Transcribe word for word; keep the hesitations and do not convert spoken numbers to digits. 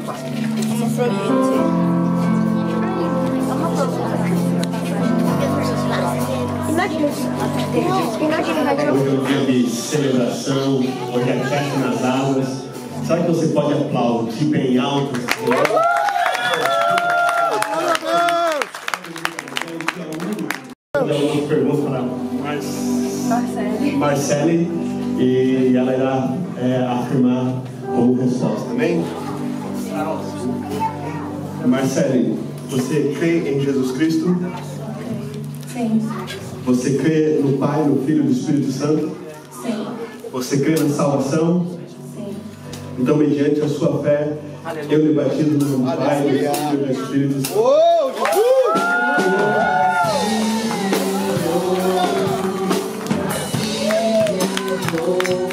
Hoje é um dia de celebração, hoje é festa nas águas. Sabe que você pode aplaudir bem alto? Eu uma pergunta para Marcele. Marcele e ela irá é, afirmar como resposta, amém? Marcele, você crê em Jesus Cristo? Sim. Você crê no Pai, no Filho e no Espírito Santo? Sim. Você crê na salvação? Sim. Então, mediante a sua fé, eu lhe batizo no nome do Pai, do Filho e do Espírito Santo. Oh, Jesus!